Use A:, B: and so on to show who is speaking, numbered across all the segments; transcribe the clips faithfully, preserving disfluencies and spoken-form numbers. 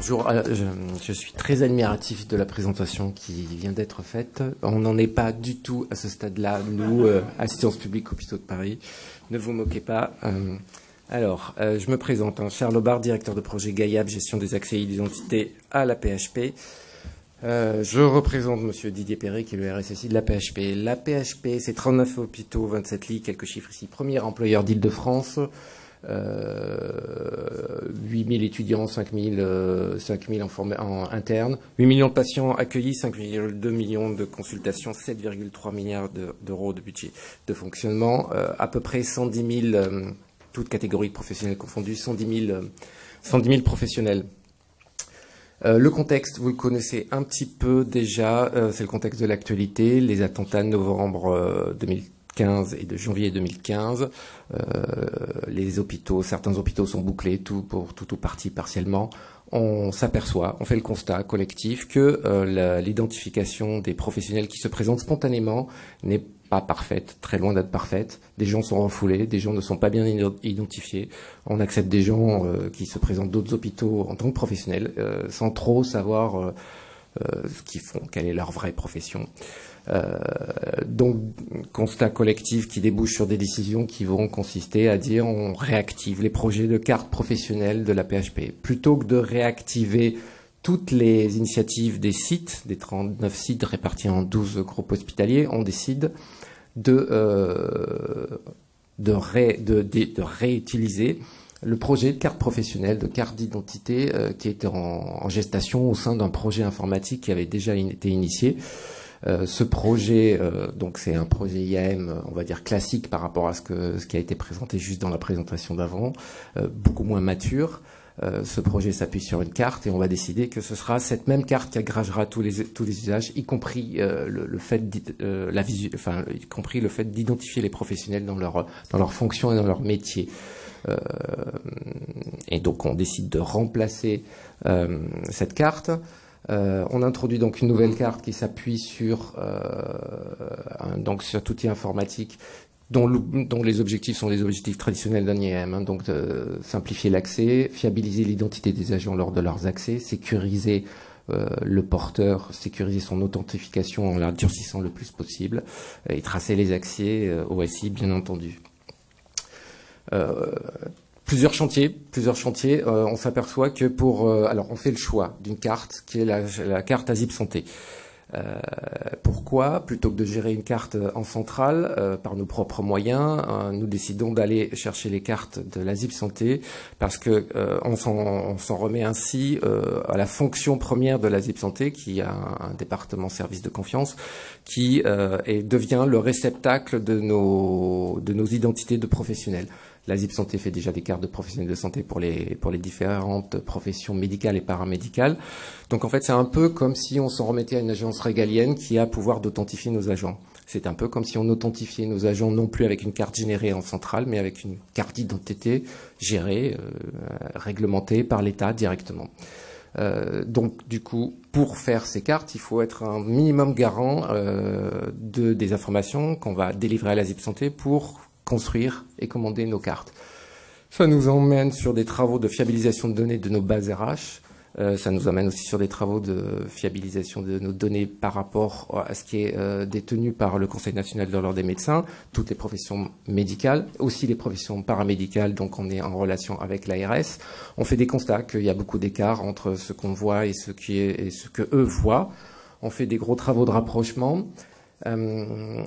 A: Bonjour, je, je suis très admiratif de la présentation qui vient d'être faite. On n'en est pas du tout à ce stade-là, nous, euh, Assistance publique Hôpitaux de Paris. Ne vous moquez pas. Euh, alors, euh, je me présente, hein, Charles Aubard, directeur de projet GAIAB, gestion des accès et d'identité à la P H P. Euh, je représente Monsieur Didier Perret, qui est le R S S I de la P H P. La P H P, c'est trente-neuf hôpitaux, vingt-sept lits, quelques chiffres ici. Premier employeur d'Île-de-France. Euh, huit mille étudiants, cinq mille, euh, cinq mille en, en interne, huit millions de patients accueillis, cinq virgule deux millions de consultations, sept virgule trois milliards d'euros de budget de fonctionnement, euh, à peu près cent dix mille, euh, toutes catégories professionnelles confondues, cent dix mille, euh, cent dix mille professionnels. Euh, le contexte, vous le connaissez un petit peu déjà, euh, c'est le contexte de l'actualité, les attentats de novembre euh, deux mille quinze et de janvier deux mille quinze. Euh, les hôpitaux, certains hôpitaux sont bouclés, tout pour tout ou partie partiellement. On s'aperçoit, on fait le constat collectif que euh, l'identification des professionnels qui se présentent spontanément n'est pas parfaite, très loin d'être parfaite. Des gens sont refoulés, des gens ne sont pas bien identifiés. On accepte des gens euh, qui se présentent d'autres hôpitaux en tant que professionnels, euh, sans trop savoir euh, euh, ce qu'ils font, quelle est leur vraie profession. Euh, donc, constat collectif qui débouche sur des décisions qui vont consister à dire on réactive les projets de carte professionnelle de la P H P. Plutôt que de réactiver toutes les initiatives des sites, des trente-neuf sites répartis en douze groupes hospitaliers, on décide de, euh, de, ré, de, de, de réutiliser le projet de carte professionnelle, de carte d'identité euh, qui était en, en gestation au sein d'un projet informatique qui avait déjà in, été initié. Euh, ce projet, euh, donc c'est un projet I A M, on va dire classique par rapport à ce, que, ce qui a été présenté juste dans la présentation d'avant, euh, beaucoup moins mature. Euh, ce projet s'appuie sur une carte et on va décider que ce sera cette même carte qui agrégera tous les tous les usages, y compris euh, le, le fait euh, la visu, enfin y compris le fait d'identifier les professionnels dans leur dans leur fonction et dans leur métier. Euh, et donc on décide de remplacer euh, cette carte. Euh, on introduit donc une nouvelle carte qui s'appuie sur euh, un, donc sur cet outil informatique dont, dont les objectifs sont les objectifs traditionnels d'un I A M, hein, donc de simplifier l'accès, fiabiliser l'identité des agents lors de leurs accès, sécuriser euh, le porteur, sécuriser son authentification en la durcissant le plus possible et tracer les accès euh, O S I bien entendu. Euh, Plusieurs chantiers, plusieurs chantiers. Euh, on s'aperçoit que pour, euh, alors on fait le choix d'une carte qui est la, la carte Azip Santé. Euh, pourquoi, plutôt que de gérer une carte en centrale euh, par nos propres moyens, euh, nous décidons d'aller chercher les cartes de l'Azip Santé parce que euh, on s'en remet ainsi euh, à la fonction première de l'Azip Santé, qui a un, un département service de confiance, qui euh, est, devient le réceptacle de nos de nos identités de professionnels. L'Azip Santé fait déjà des cartes de professionnels de santé pour les, pour les différentes professions médicales et paramédicales. Donc en fait, c'est un peu comme si on s'en remettait à une agence régalienne qui a pouvoir d'authentifier nos agents. C'est un peu comme si on authentifiait nos agents non plus avec une carte générée en centrale, mais avec une carte d'identité gérée, euh, réglementée par l'État directement. Euh, donc du coup, pour faire ces cartes, il faut être un minimum garant euh, de, des informations qu'on va délivrer à l'Azip Santé pour construire et commander nos cartes. Ça nous emmène sur des travaux de fiabilisation de données de nos bases R H. Euh, ça nous amène aussi sur des travaux de fiabilisation de nos données par rapport à ce qui est euh, détenu par le Conseil national de l'ordre des médecins, toutes les professions médicales, aussi les professions paramédicales, donc on est en relation avec l'A R S. On fait des constats qu'il y a beaucoup d'écart entre ce qu'on voit et ce, qui est, et ce que eux voient. On fait des gros travaux de rapprochement. Euh,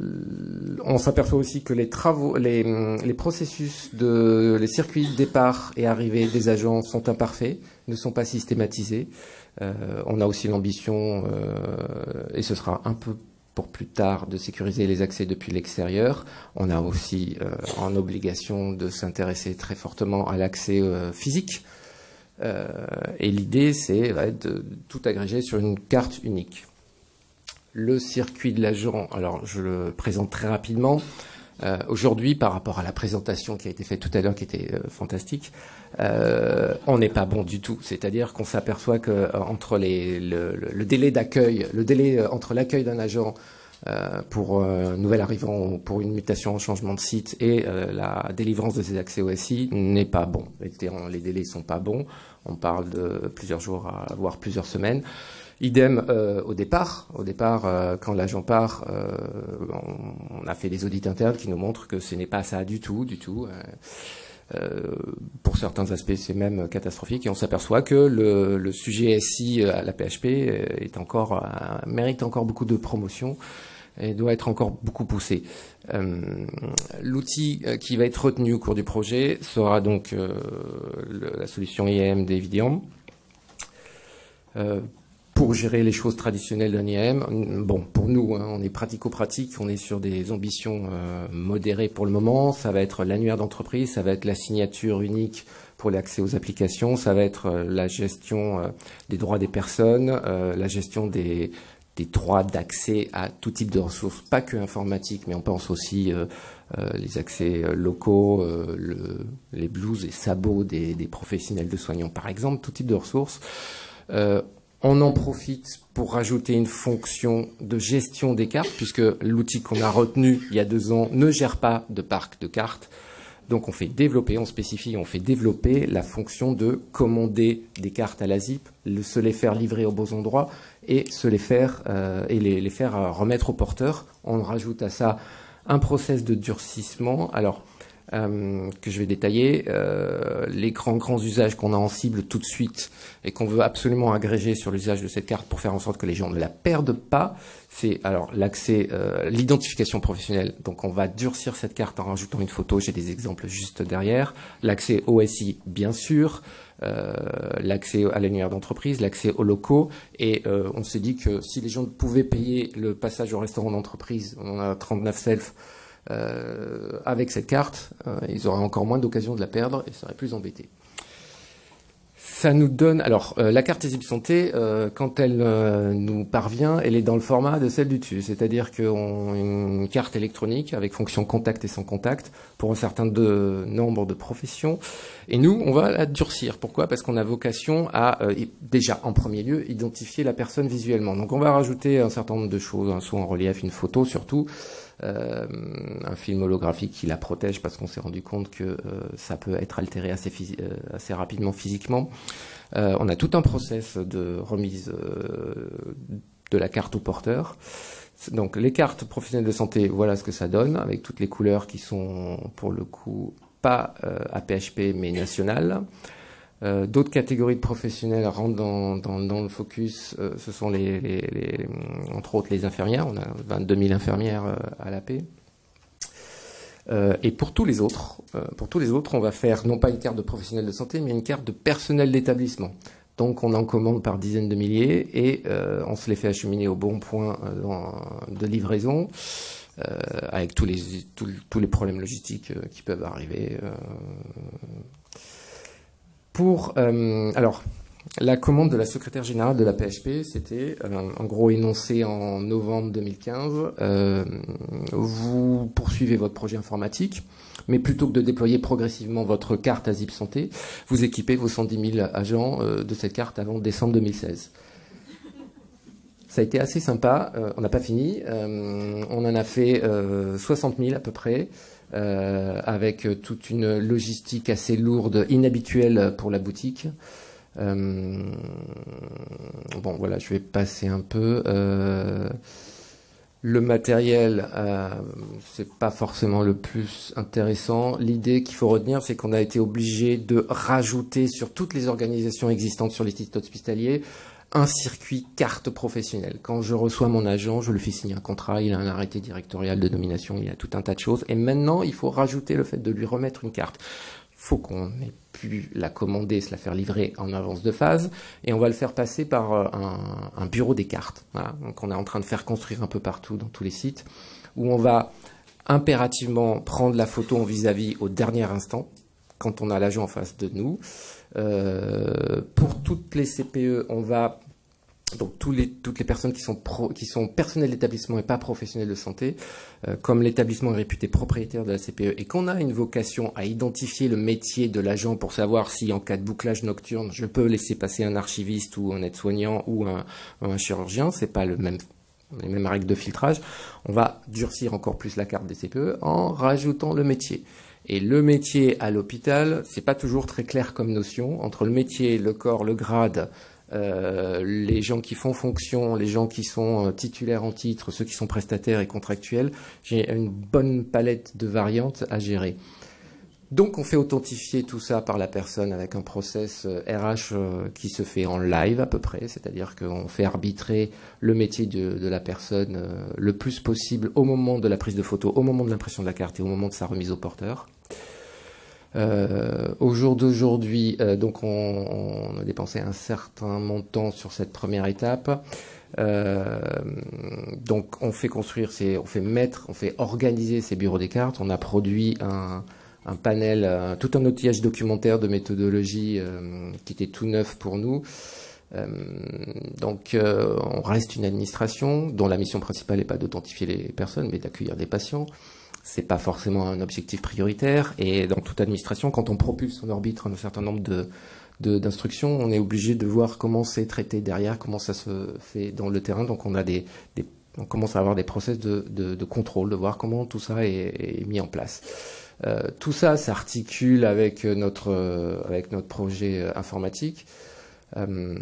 A: on s'aperçoit aussi que les travaux, les, les processus de, les circuits de départ et arrivée des agents sont imparfaits, ne sont pas systématisés. Euh, on a aussi l'ambition, euh, et ce sera un peu pour plus tard, de sécuriser les accès depuis l'extérieur. On a aussi euh, en obligation de s'intéresser très fortement à l'accès euh, physique. Euh, et l'idée, c'est ouais, de tout agréger sur une carte unique. Le circuit de l'agent, alors je le présente très rapidement. Euh, Aujourd'hui, par rapport à la présentation qui a été faite tout à l'heure, qui était euh, fantastique, euh, on n'est pas bon du tout. C'est-à-dire qu'on s'aperçoit que euh, entre les, le, le délai d'accueil, le délai euh, entre l'accueil d'un agent euh, pour un nouvel arrivant, pour une mutation en changement de site, et euh, la délivrance de ces accès O S I n'est pas bon. Les, les délais sont pas bons. On parle de plusieurs jours, à, voire plusieurs semaines. Idem euh, au départ. Au départ, euh, quand l'agent part, euh, on, on a fait des audits internes qui nous montrent que ce n'est pas ça du tout, du tout. Euh, Euh, pour certains aspects, c'est même catastrophique, et on s'aperçoit que le, le sujet S I à la P H P est encore, euh, mérite encore beaucoup de promotion et doit être encore beaucoup poussé. Euh, L'outil qui va être retenu au cours du projet sera donc euh, le, la solution I A M d'Evidian. Euh, Pour gérer les choses traditionnelles d'un I A M, bon, pour nous, hein, on est pratico-pratique, on est sur des ambitions euh, modérées pour le moment. Ça va être l'annuaire d'entreprise, ça va être la signature unique pour l'accès aux applications, ça va être euh, la gestion euh, des droits des personnes, euh, la gestion des, des droits d'accès à tout type de ressources, pas que informatique, mais on pense aussi euh, euh, les accès locaux, euh, le, les blouses et sabots des, des professionnels de soignants, par exemple, tout type de ressources. Euh, On en profite pour rajouter une fonction de gestion des cartes, puisque l'outil qu'on a retenu il y a deux ans ne gère pas de parc de cartes. Donc on fait développer, on spécifie, on fait développer la fonction de commander des cartes à la ZIP, le, se les faire livrer aux bons endroits et se les faire euh, et les, les faire remettre au porteur. On rajoute à ça un process de durcissement. Alors Euh, que je vais détailler, euh, les grands grands usages qu'on a en cible tout de suite et qu'on veut absolument agréger sur l'usage de cette carte pour faire en sorte que les gens ne la perdent pas, c'est alors l'accès, euh, l'identification professionnelle. Donc on va durcir cette carte en rajoutant une photo, j'ai des exemples juste derrière. L'accès O S I, bien sûr, euh, l'accès à l'annuaire d'entreprise, l'accès aux locaux, et euh, on s'est dit que si les gens pouvaient payer le passage au restaurant d'entreprise, on en a trente-neuf self, Euh, avec cette carte, euh, ils auraient encore moins d'occasion de la perdre et seraient plus embêtés. Ça nous donne... Alors, euh, la carte ZIP Santé, euh, quand elle euh, nous parvient, elle est dans le format de celle du dessus. C'est-à-dire qu'on a une carte électronique avec fonction contact et sans contact pour un certain de, nombre de professions. Et nous, on va la durcir. Pourquoi? Parce qu'on a vocation à, euh, déjà, en premier lieu, identifier la personne visuellement. Donc, on va rajouter un certain nombre de choses, hein, soit en relief, une photo surtout, Euh, un film holographique qui la protège parce qu'on s'est rendu compte que euh, ça peut être altéré assez, euh, assez rapidement physiquement. Euh, on a tout un process de remise euh, de la carte au porteur. Donc les cartes professionnelles de santé, voilà ce que ça donne, avec toutes les couleurs qui sont pour le coup pas euh, A P H P mais nationales. Euh, D'autres catégories de professionnels rentrent dans, dans, dans le focus. Euh, ce sont les, les, les, entre autres les infirmières. On a vingt-deux mille infirmières euh, à l'A P. Euh, et pour tous les autres, euh, pour tous les autres, on va faire non pas une carte de professionnel de santé, mais une carte de personnel d'établissement. Donc on en commande par dizaines de milliers et euh, on se les fait acheminer au bon point euh, dans, de livraison, euh, avec tous les, tous, tous les problèmes logistiques euh, qui peuvent arriver. Euh, Pour, euh, alors, la commande de la secrétaire générale de la P H P, c'était euh, en gros énoncé en novembre deux mille quinze. Euh, vous poursuivez votre projet informatique, mais plutôt que de déployer progressivement votre carte à ZIP Santé, vous équipez vos cent dix mille agents euh, de cette carte avant décembre deux mille seize. Ça a été assez sympa, euh, on n'a pas fini, euh, on en a fait euh, soixante mille à peu près. Euh, avec toute une logistique assez lourde, inhabituelle pour la boutique. Euh, bon, voilà, je vais passer un peu. Euh, le matériel, euh, c'est pas forcément le plus intéressant. L'idée qu'il faut retenir, c'est qu'on a été obligé de rajouter sur toutes les organisations existantes sur les sites hospitaliers un circuit carte professionnelle. Quand je reçois mon agent, je lui fais signer un contrat, il a un arrêté directorial de nomination, il y a tout un tas de choses. Et maintenant, il faut rajouter le fait de lui remettre une carte. Il faut qu'on ait pu la commander, se la faire livrer en avance de phase, et on va le faire passer par un, un bureau des cartes. Voilà. Donc on est en train de faire construire un peu partout dans tous les sites, où on va impérativement prendre la photo en vis-à-vis au dernier instant, quand on a l'agent en face de nous. Euh, pour toutes les C P E, on va donc tous les, toutes les personnes qui sont, pro, qui sont personnels d'établissement et pas professionnels de santé, euh, comme l'établissement est réputé propriétaire de la C P E et qu'on a une vocation à identifier le métier de l'agent pour savoir si en cas de bouclage nocturne, je peux laisser passer un archiviste ou un aide-soignant ou un, un chirurgien, c'est pas le même les mêmes règles de filtrage. On va durcir encore plus la carte des C P E en rajoutant le métier. Et le métier à l'hôpital, c'est pas toujours très clair comme notion. Entre le métier, le corps, le grade, euh, les gens qui font fonction, les gens qui sont titulaires en titre, ceux qui sont prestataires et contractuels, j'ai une bonne palette de variantes à gérer. Donc on fait authentifier tout ça par la personne avec un process R H qui se fait en live à peu près, c'est-à-dire qu'on fait arbitrer le métier de, de la personne le plus possible au moment de la prise de photo, au moment de l'impression de la carte et au moment de sa remise au porteur. Euh, au jour d'aujourd'hui, euh, donc on, on a dépensé un certain montant sur cette première étape. Euh, donc on fait construire, ces, on fait mettre, on fait organiser ces bureaux des cartes. On a produit un un panel, euh, tout un outillage documentaire de méthodologie euh, qui était tout neuf pour nous. Euh, donc euh, on reste une administration dont la mission principale n'est pas d'authentifier les personnes, mais d'accueillir des patients. C'est pas forcément un objectif prioritaire. Et dans toute administration, quand on propulse en orbite un certain nombre de de, d'instructions, on est obligé de voir comment c'est traité derrière, comment ça se fait dans le terrain. Donc on a des, des on commence à avoir des process de, de, de contrôle, de voir comment tout ça est, est mis en place. Euh, tout ça s'articule avec notre euh, avec notre projet euh, informatique. Euh,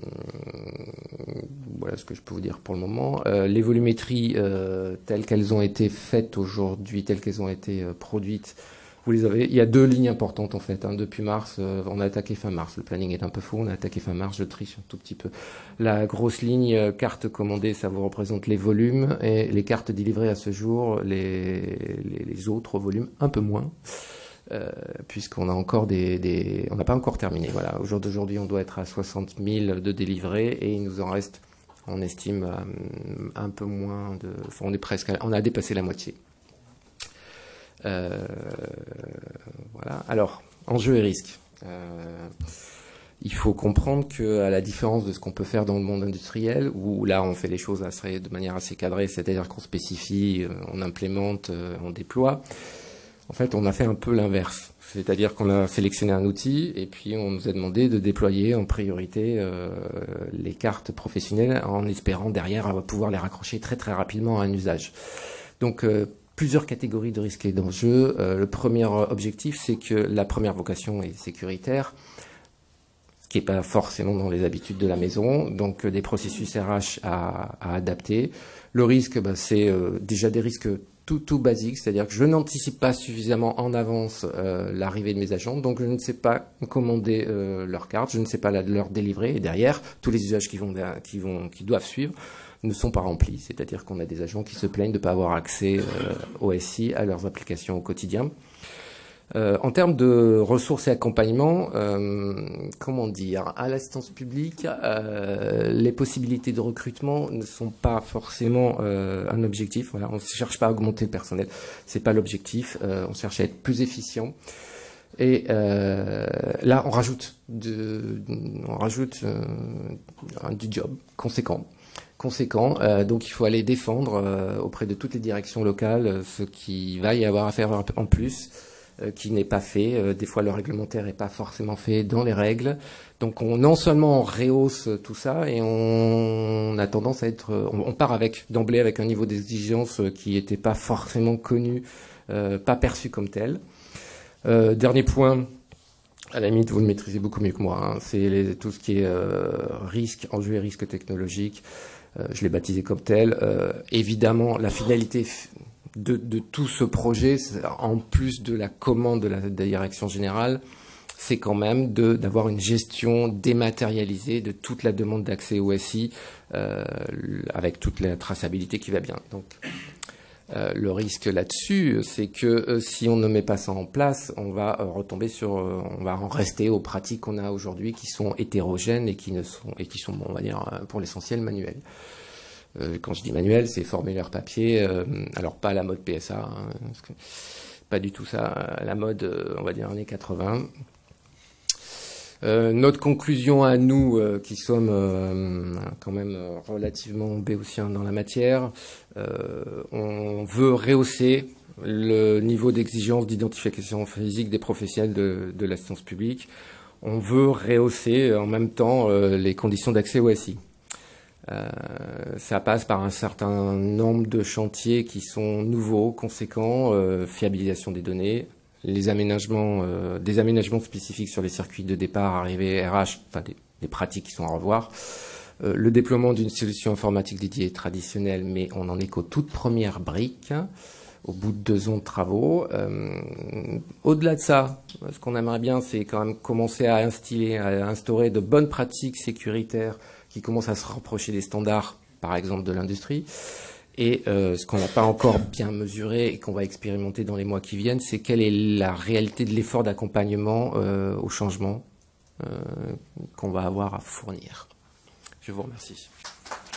A: voilà ce que je peux vous dire pour le moment. Euh, les volumétries euh, telles qu'elles ont été faites aujourd'hui, telles qu'elles ont été euh, produites, vous les avez. Il y a deux lignes importantes en fait. Hein. Depuis mars, euh, on a attaqué fin mars. Le planning est un peu faux. On a attaqué fin mars. Je triche un tout petit peu. La grosse ligne euh, carte commandée, ça vous représente les volumes, et les cartes délivrées à ce jour, les les, les autres volumes un peu moins. Euh, puisqu'on a encore des, des on n'a pas encore terminé. Voilà, au jour d'aujourd'hui, on doit être à soixante mille de délivrés et il nous en reste, on estime, euh, un peu moins de, enfin, on est presque, à, on a dépassé la moitié. Euh, voilà. Alors, enjeux et risques. Euh, il faut comprendre que, à la différence de ce qu'on peut faire dans le monde industriel, où là on fait les choses assez, de manière assez cadrée, c'est-à-dire qu'on spécifie, on implémente, on déploie. En fait, on a fait un peu l'inverse. C'est-à-dire qu'on a sélectionné un outil et puis on nous a demandé de déployer en priorité euh, les cartes professionnelles en espérant derrière pouvoir les raccrocher très très rapidement à un usage. Donc, euh, plusieurs catégories de risques et d'enjeux. Euh, le premier objectif, c'est que la première vocation est sécuritaire, ce qui n'est pas forcément dans les habitudes de la maison. Donc, euh, des processus R H à, à adapter. Le risque, bah, c'est euh, déjà des risques tout, tout basique, c'est-à-dire que je n'anticipe pas suffisamment en avance euh, l'arrivée de mes agents, donc je ne sais pas commander euh, leur carte, je ne sais pas la, leur délivrer, et derrière, tous les usages qui, vont, qui, vont, qui doivent suivre ne sont pas remplis, c'est-à-dire qu'on a des agents qui se plaignent de ne pas avoir accès euh, au S I, à leurs applications au quotidien. Euh, en termes de ressources et accompagnement, euh, comment dire, à l'assistance publique, euh, les possibilités de recrutement ne sont pas forcément euh, un objectif. Voilà, on ne cherche pas à augmenter le personnel, c'est pas l'objectif. Euh, on cherche à être plus efficient. Et euh, là, on rajoute, de, on rajoute euh, du job conséquent. conséquent. Euh, donc il faut aller défendre euh, auprès de toutes les directions locales euh, ce qu'il va y avoir à faire en plus, euh, qui n'est pas fait. Euh, des fois le réglementaire n'est pas forcément fait dans les règles. Donc on, non seulement on rehausse tout ça et on, on a tendance à être, on, on part avec d'emblée avec un niveau d'exigence qui n'était pas forcément connu, euh, pas perçu comme tel. Euh, dernier point. À la limite, vous le maîtrisez beaucoup mieux que moi. Hein. C'est tout ce qui est euh, risque, enjeu et risque technologique. Euh, je l'ai baptisé comme tel. Euh, évidemment, la finalité de, de tout ce projet, en plus de la commande de la, de la direction générale, c'est quand même de, d'avoir une gestion dématérialisée de toute la demande d'accès au S I, euh, avec toute la traçabilité qui va bien. Donc, Euh, le risque là-dessus, c'est que euh, si on ne met pas ça en place, on va euh, retomber sur, euh, on va en rester aux pratiques qu'on a aujourd'hui, qui sont hétérogènes et qui ne sont et qui sont, bon, on va dire, euh, pour l'essentiel manuelles. Euh, quand je dis manuel, c'est formulaire papier. Euh, alors pas à la mode P S A, hein, parce que pas du tout ça. À la mode, euh, on va dire années quatre-vingts. Euh, notre conclusion à nous, euh, qui sommes euh, quand même relativement béotiens dans la matière, euh, on veut rehausser le niveau d'exigence d'identification physique des professionnels de, de l'assistance publique. On veut rehausser en même temps euh, les conditions d'accès au S I. Euh, ça passe par un certain nombre de chantiers qui sont nouveaux, conséquents, euh, fiabilisation des données, les aménagements, euh, des aménagements spécifiques sur les circuits de départ, arrivée, R H, enfin des, des pratiques qui sont à revoir, euh, le déploiement d'une solution informatique dédiée traditionnelle, mais on en est qu'aux toutes premières briques, au bout de deux ans de travaux. Euh, au-delà de ça, ce qu'on aimerait bien, c'est quand même commencer à instiller, à instaurer de bonnes pratiques sécuritaires qui commencent à se rapprocher des standards, par exemple, de l'industrie. Et euh, ce qu'on n'a pas encore bien mesuré et qu'on va expérimenter dans les mois qui viennent, c'est quelle est la réalité de l'effort d'accompagnement euh, au changement euh, qu'on va avoir à fournir. Je vous remercie.